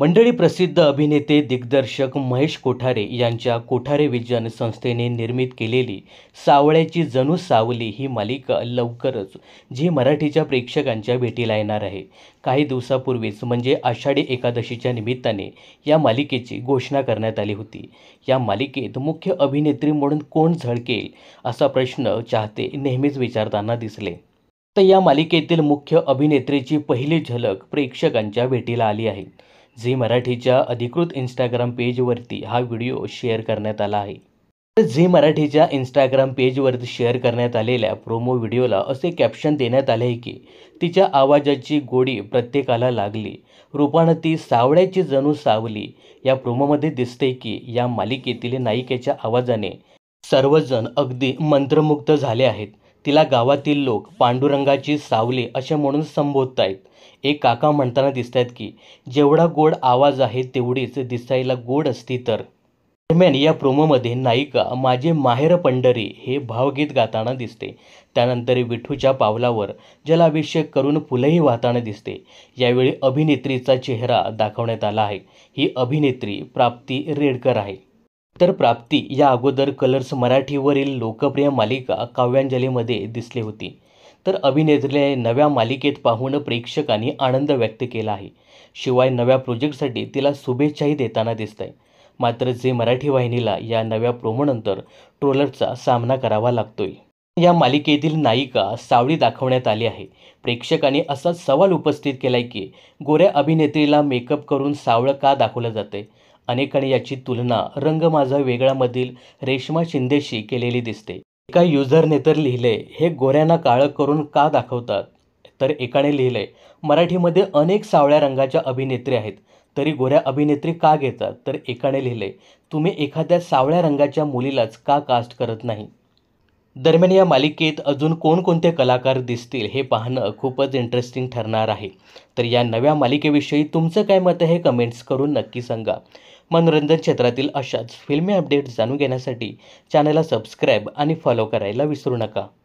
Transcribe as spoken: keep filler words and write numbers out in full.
मंडळी, प्रसिद्ध अभिनेते दिग्दर्शक महेश कोठारे यांच्या कोठारे विजन संस्थेने निर्मित केलेली सावळ्याची जणू सावली ही मालिका लवकरच झी मराठीच्या प्रेक्षकांच्या भेटीला येणार आहे. काही दिवसापूर्वीच म्हणजे आषाढी एकादशीच्या निमित्ताने या मालिकेची घोषणा करण्यात आली होती. या मालिकेत मुख्य अभिनेत्री म्हणून कोण झळकेल असा प्रश्न चाहते नेहमीच विचारताना दिसले. तर या मालिकेतील मुख्य अभिनेत्रीची पहिली झलक प्रेक्षकांच्या भेटीला आली आहे. झी मराठीच्या अधिकृत इंस्टाग्राम पेजवरती हा व्हिडिओ शेअर करण्यात आला आहे. तर झी मराठीच्या इंस्टाग्राम पेजवरती शेअर करण्यात आलेल्या प्रोमो व्हिडिओला असे कॅप्शन देण्यात आले आहे की, तिच्या आवाजाची गोडी प्रत्येकाला लागली, रूपानं ती सावळ्याची जणू सावली. या प्रोमोमध्ये दिसते की या मालिकेतील नायिकेच्या आवाजाने सर्वजण अगदी मंत्रमुग्ध झाले आहेत. तिला गावातील लोक पांडुरंगाची सावली असे म्हणून संबोधतायत. एक काका म्हणताना दिसतात की, जेवढा गोड आवाज आहे तेवढीच दिसायला गोड असती तर. दरम्यान या प्रोमोमध्ये नायिका माझे माहेर पंढरी हे भावगीत गाताना दिसते. त्यानंतर विठूच्या पावलावर जलाभिषेक करून फुलंही वाहताना दिसते. यावेळी अभिनेत्रीचा चेहरा दाखवण्यात आला आहे. ही अभिनेत्री प्राप्ती रेडकर आहे. तर प्राप्ती या अगोदर कलर्स मराठीवरील लोकप्रिय मालिका काव्यांजलीमध्ये दिसली होती. तर अभिनेत्रीला नव्या मालिकेत पाहून प्रेक्षकांनी आनंद व्यक्त केला आहे. शिवाय नव्या प्रोजेक्टसाठी तिला शुभेच्छाही देताना दिसत आहे. मात्र झी मराठी वाहिनीला या नव्या प्रोमोनंतर ट्रोलरचा सामना करावा लागतोय. या मालिकेतील नायिका सावळी दाखवण्यात आली आहे. प्रेक्षकांनी असा सवाल उपस्थित केलाय की, गोऱ्या अभिनेत्रीला मेकअप करून सावळं का दाखवलं जाते. अनेकांनी याची तुलना रंग माझा वेगळामधील रेश्मा शिंदेशी केलेली दिसते. एका युजरने तर लिहिलंय, हे गोऱ्यांना काळं करून का दाखवतात. तर एकाने लिहिलंय, मराठीमध्ये अनेक सावळ्या रंगाच्या अभिनेत्री आहेत तरी गोऱ्या अभिनेत्री का घेतात. तर एकाने लिहिलंय, तुम्ही एखाद्या सावळ्या रंगाच्या मुलीलाच का कास्ट करत नाही. दरम्यान या मालिकेत अजून कोणकोणते कलाकार दिसतील हे पाहणं खूपच इंटरेस्टिंग ठरणार आहे. तर या नव्या मालिकेविषयी तुमचं काय मत आहे, कमेंट्स करून नक्की सांगा. मनोरंजन क्षेत्रातील अशाच फिल्मी अपडेट्स जाणून घेण्यासाठी चॅनलला सबस्क्राईब आणि फॉलो करायला विसरू नका.